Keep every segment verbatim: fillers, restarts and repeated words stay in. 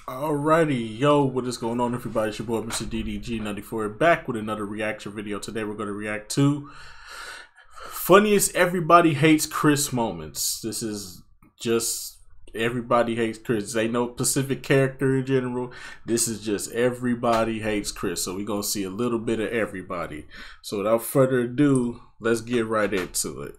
Alrighty, yo, what is going on, everybody? It's your boy, Mister D D G ninety-four, back with another reaction video. Today, we're going to react to funniest everybody hates Chris moments. This is just everybody hates Chris. Ain't no specific character in general. This is just everybody hates Chris. So we're going to see a little bit of everybody. So without further ado, let's get right into it.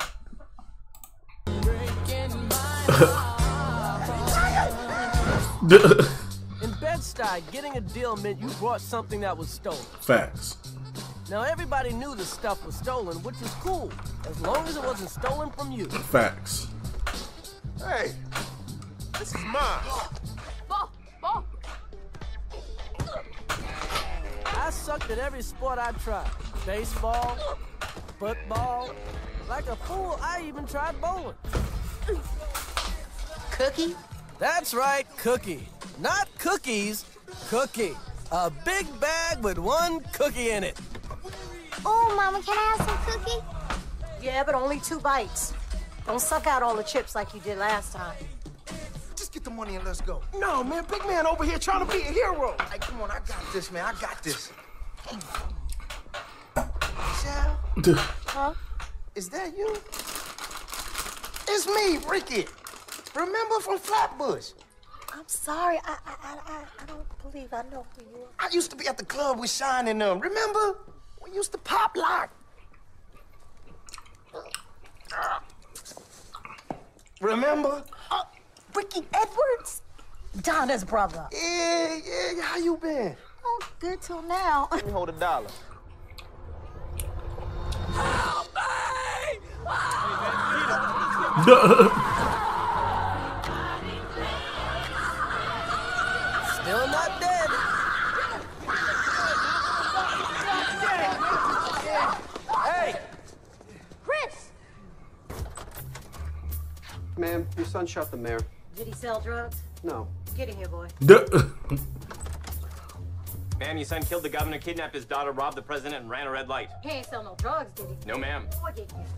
In Bed-Stuy, getting a deal meant you brought something that was stolen. Facts. Now everybody knew the stuff was stolen, which was cool, as long as it wasn't stolen from you. Facts. Hey, this is mine. Ball, ball. I sucked at every sport I tried. Baseball, football. Like a fool, I even tried bowling. Cookie? That's right, cookie. Not cookies, cookie. A big bag with one cookie in it. Oh, Mama, can I have some cookie? Yeah, but only two bites. Don't suck out all the chips like you did last time. Just get the money and let's go. No, man, big man over here trying to be a hero. Hey, come on, I got this, man. I got this. Michelle? Huh? Is that you? It's me, Ricky. Remember from Flatbush? I'm sorry. I, I, I, I I don't believe I know who you are. I used to be at the club with Shine and them. Remember? We used to pop lock. Remember? Uh, Ricky Edwards? Donna's brother. Yeah, yeah. How you been? Oh, good till now. Let me hold a dollar. Help me! Still not dead. Hey! Chris! Ma'am, your son shot the mayor. Did he sell drugs? No. Get in here, boy. Ma'am, your son killed the governor, kidnapped his daughter, robbed the president, and ran a red light. He ain't sell no drugs, did he? No, ma'am. Boy, get here.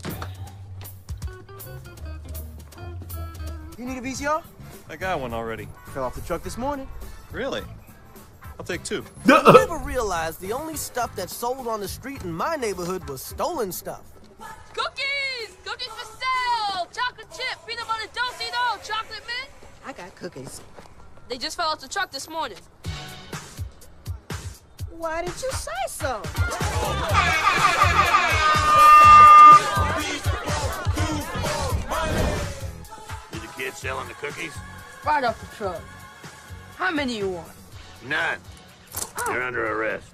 You need a V C R? I got one already. Fell off the truck this morning. Really? I'll take two. I never realized the only stuff that sold on the street in my neighborhood was stolen stuff. Cookies! Cookies for sale! Chocolate chip, peanut butter Dosey-Do, chocolate mint. I got cookies. They just fell off the truck this morning. Why did you say so? Is the kid selling the cookies? Right off the truck. How many you want? None. They're under arrest.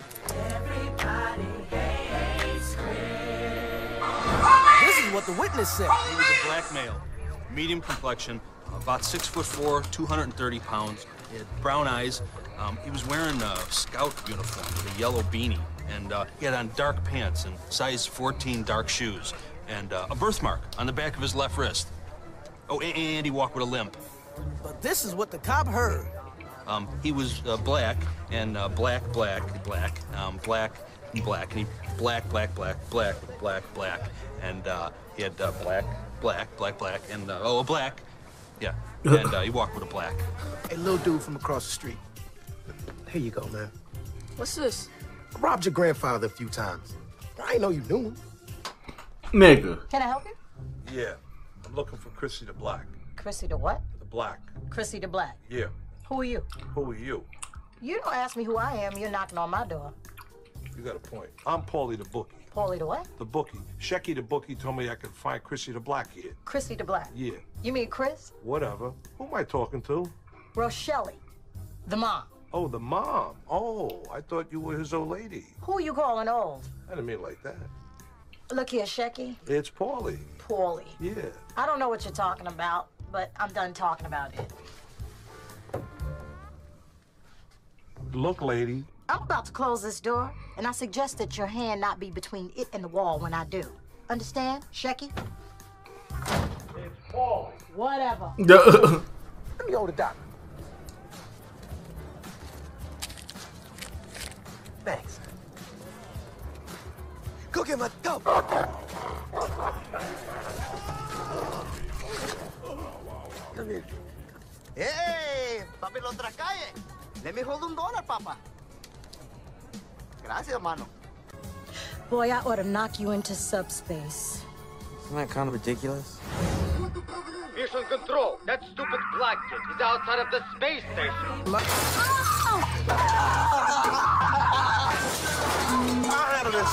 This is what the witness said. He was a black male, medium complexion, about six foot four, two hundred thirty pounds. He had brown eyes. Um, he was wearing a scout uniform with a yellow beanie, and uh, he had on dark pants and size fourteen dark shoes, and uh, a birthmark on the back of his left wrist. Oh, and, and he walked with a limp. But this is what the cop heard. Um, he was uh, black, and uh, black, black, black, um, black, and black, and he black, black, black, black, black, black, and uh, he had uh, black, black, black, black, and uh, oh, a black, yeah, and uh, he walked with a black. Hey, little dude from across the street. Here you go, man. What's this? I robbed your grandfather a few times. I ain't know you knew him. Nigga. Can I help you? Yeah, I'm looking for Chrissy the Black. Chrissy the what? The Black. Chrissy the Black. Yeah. Who are you? Who are you? You don't ask me who I am, you're knocking on my door. You got a point. I'm Paulie the Bookie. Paulie the what? The Bookie. Shecky the Bookie told me I could find Chrissy the Black here. Chrissy the Black. Yeah. You mean Chris? Whatever. Who am I talking to? Rochelle, the mom. Oh, the mom. Oh, I thought you were his old lady. Who you calling old? I didn't mean it like that. Look here, Shecky. It's Paulie. Paulie. Yeah. I don't know what you're talking about, but I'm done talking about it. Look, lady. I'm about to close this door, and I suggest that your hand not be between it and the wall when I do. Understand, Shecky? It's Paulie. Whatever. Let me hold the dollar. Thanks. Go get my dope. Come here. Hey, papi lo otra calle. Let me hold un dollar, papa. Gracias, mano. Boy, I ought to knock you into subspace. Isn't that kind of ridiculous? Mission Control, that stupid black kid is outside of the space station. I'll handle this.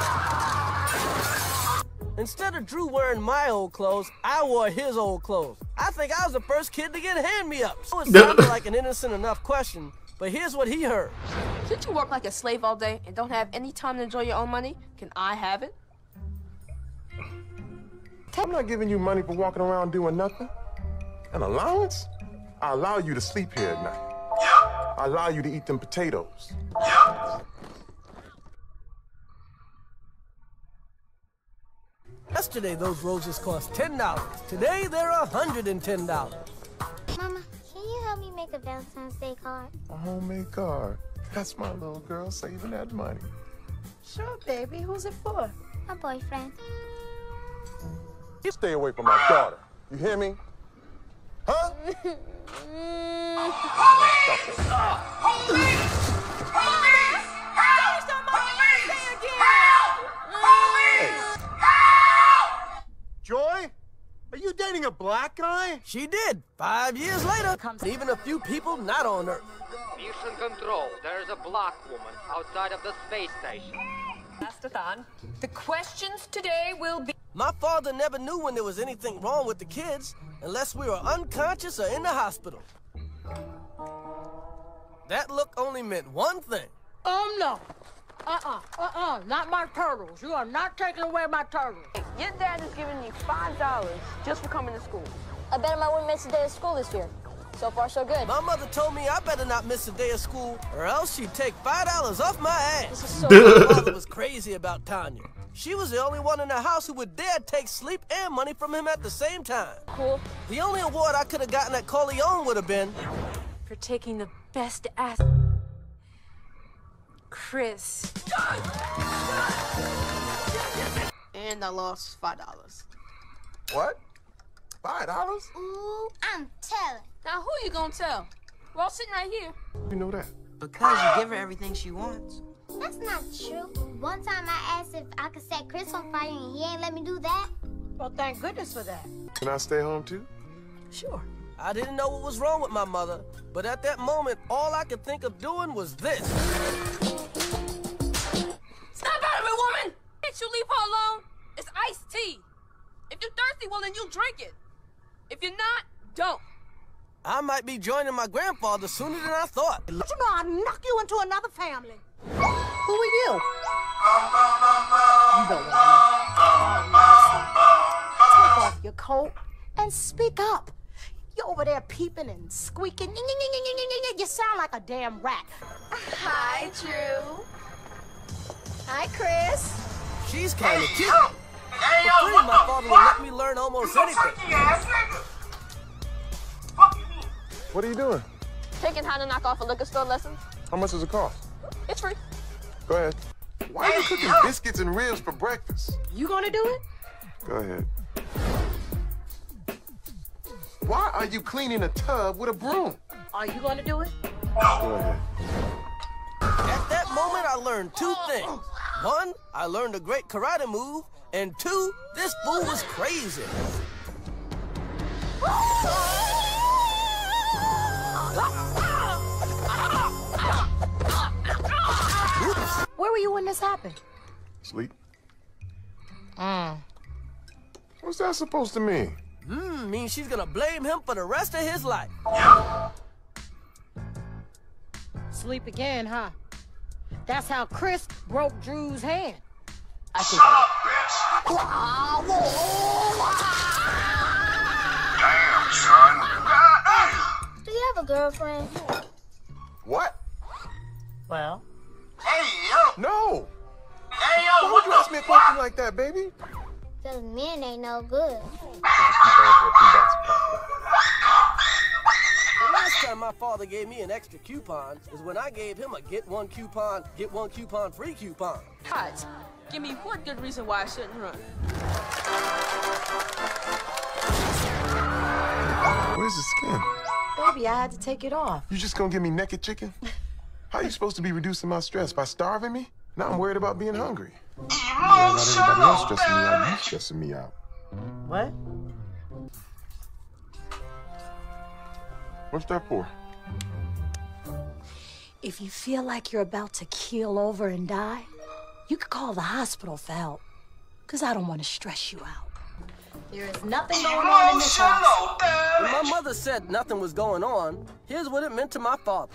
Instead of Drew wearing my old clothes, I wore his old clothes. I think I was the first kid to get hand-me-ups. So it sounded like an innocent enough question, but here's what he heard. Shouldn't you work like a slave all day and don't have any time to enjoy your own money? Can I have it? I'm not giving you money for walking around doing nothing. An allowance? I allow you to sleep here at night. I allow you to eat them potatoes. Yesterday, those roses cost ten dollars. Today, they're one hundred ten dollars. Mama, can you help me make a Valentine's Day card? A homemade card. That's my little girl saving that money. Sure, baby. Who's it for? My boyfriend. You stay away from my daughter. You hear me? Huh? Joy? Are you dating a black guy? She did. Five years later, even a few people not on Earth. Mission Control, there's a black woman outside of the space station. Mastathon. The questions today will be... My father never knew when there was anything wrong with the kids unless we were unconscious or in the hospital. That look only meant one thing. Oh, no. Uh-uh, uh-uh, not my turtles. You are not taking away my turtles. Your dad is giving you five dollars just for coming to school. I bet him I wouldn't miss a day of school this year. So far, so good. My mother told me I better not miss a day of school or else she'd take five dollars off my ass. This is so My father was crazy about Tanya. She was the only one in the house who would dare take sleep and money from him at the same time. Cool. The only award I could have gotten at Corleone would have been... For taking the best ass... Chris. And I lost five dollars. What? Five dollars? Ooh, I'm telling. Now who you gonna tell? We're all sitting right here. You know that? Because you give her everything she wants. That's not true. One time I asked if I could set Chris on fire and he ain't let me do that. Well, thank goodness for that. Can I stay home too? Sure. I didn't know what was wrong with my mother, but at that moment, all I could think of doing was this. Snap out of it, woman! Can't you leave her alone? It's iced tea. If you're thirsty, well, then you drink it. If you're not, don't. I might be joining my grandfather sooner than I thought. But you know I'll knock you into another family. Who are you? You don't want to know. Take off your coat and speak up. You're over there peeping and squeaking. You sound like a damn rat. Hi, Drew. Hi, Chris. She's kind of cute. Hey, but pretty, my father would let me learn almost anything. What are you doing? Taking how to knock off a liquor store lesson. How much does it cost? It's free. Go ahead. Why are you cooking biscuits and ribs for breakfast? You gonna do it? Go ahead. Why are you cleaning a tub with a broom? Are you gonna do it? Go ahead. At that moment, I learned two things. One, I learned a great karate move, and two, this fool was crazy. Where were you when this happened? Sleep. Mm. What's that supposed to mean? Hmm, means she's gonna blame him for the rest of his life. Sleep again, huh? That's how Chris broke Drew's hand. I think Shut up, bitch! Do you have a girlfriend? What? Well. Hey, yo! No! Hey, yo! Why would you ask me a question like that, baby? Because men ain't no good. The last time my father gave me an extra coupon is when I gave him a get one coupon, get one coupon free coupon. Guys, give me one good reason why I shouldn't run. Where's the skin? Baby, I had to take it off. You just gonna give me naked chicken? How you supposed to be reducing my stress? By starving me? Now I'm worried about being hungry. Yeah, not everybody else stressing me out. You stressing me out. What? What's that for? If you feel like you're about to keel over and die, you could call the hospital for help. Because I don't want to stress you out. There is nothing going on in this house. When my mother said nothing was going on, here's what it meant to my father.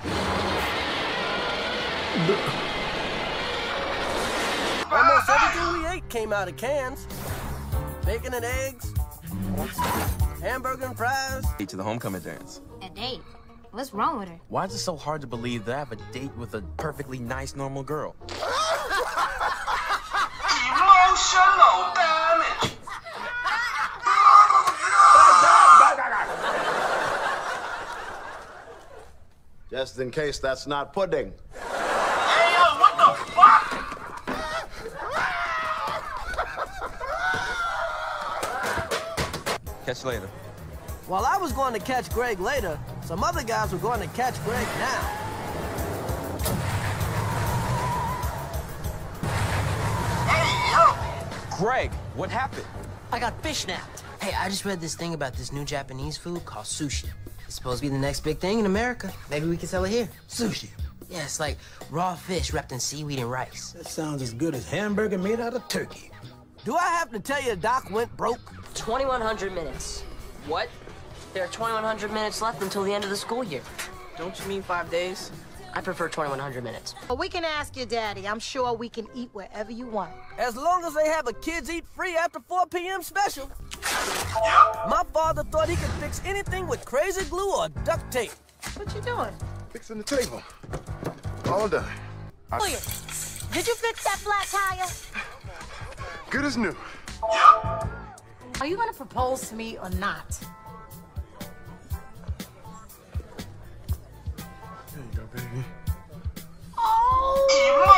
Almost everything we ate came out of cans. Bacon and eggs, hamburger and fries. To the homecoming dance. A date? What's wrong with her? Why is it so hard to believe that I have a date with a perfectly nice, normal girl? Emotional damage. Just in case that's not pudding. Hey, yo, what the fuck? Catch you later. While I was going to catch Greg later, some other guys were going to catch Greg now. Hey, yo. Greg, what happened? I got fish snapped. Hey, I just read this thing about this new Japanese food called sushi. It's supposed to be the next big thing in America. Maybe we can sell it here. Sushi? Yeah, it's like raw fish wrapped in seaweed and rice. That sounds as good as hamburger made out of turkey. Do I have to tell you Doc went broke? twenty-one hundred minutes. What? There are twenty-one hundred minutes left until the end of the school year. Don't you mean five days? I prefer twenty-one hundred minutes. Well, we can ask your daddy. I'm sure we can eat wherever you want. As long as they have a kids eat free after four p m special. My father thought he could fix anything with crazy glue or duct tape. What you doing? Fixing the table. All done. I... William, did you fix that flat tire? Good as new. Are you gonna propose to me or not? There you go, baby. Oh!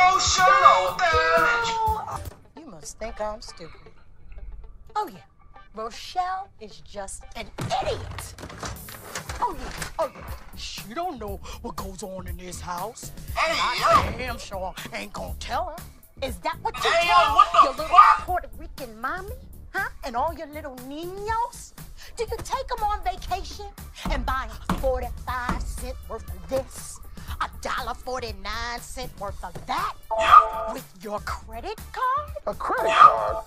Emotional damage. You must think I'm stupid. Oh yeah, Rochelle is just an idiot. Oh yeah, oh yeah. She don't know what goes on in this house. Hey, I yo. damn sure ain't gonna tell her. Is that what you Hey, yo, tell what the your little fuck? Puerto Rican mommy? Huh? And all your little niños? Do you take them on vacation and buy forty-five cent worth of this? A dollar forty-nine cent worth of that? Yeah. With your credit card? A credit card?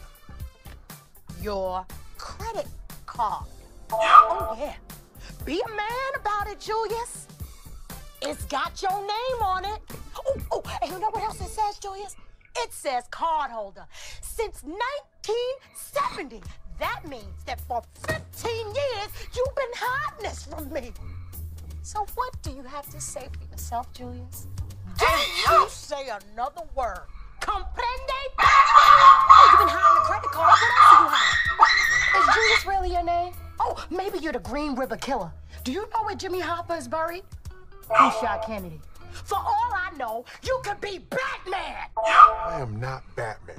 Your credit card. Yeah. Oh, yeah. Be a man about it, Julius. It's got your name on it. Oh, oh, and you know what else it says, Julius? It says cardholder. Since nineteen seventy. That means that for fifteen years, you've been hiding this from me. So what do you have to say for yourself, Julius? Don't Hey, yo. you say another word. Comprende? Oh, you've been hiding the credit card. What else are you hiding? Is Julius really your name? Oh, maybe you're the Green River Killer. Do you know where Jimmy Hopper is buried? Who shot Kennedy? For all I know, you could be Batman! I am not Batman.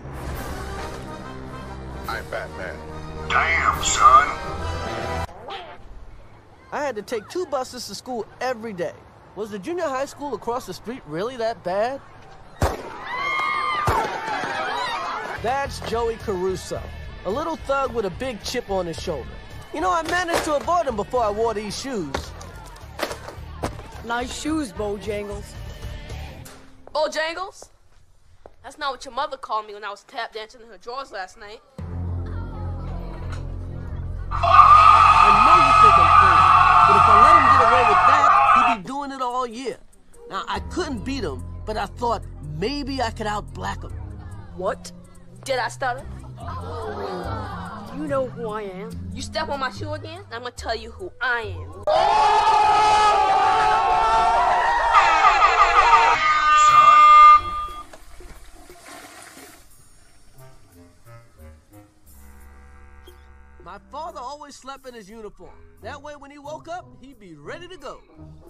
I'm Batman. Damn, son. I had to take two buses to school every day. Was the junior high school across the street really that bad? That's Joey Caruso, a little thug with a big chip on his shoulder. You know, I managed to avoid him before I wore these shoes. Nice shoes, Bojangles. Bojangles? That's not what your mother called me when I was tap dancing in her drawers last night. I know you think I'm crazy, but if I let him get away with that, he'd be doing it all year. Now, I couldn't beat him, but I thought maybe I could out-black him. What? Did I stutter? Do you know who I am? You step on my shoe again, I'm gonna tell you who I am. My father always slept in his uniform. That way, when he woke up, he'd be ready to go.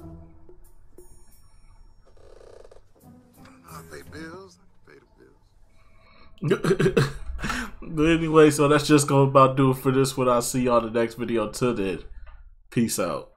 I pay bills. I pay the bills. But anyway, so that's just gonna about do it for this one. I'll see y'all in the next video. Till then, peace out.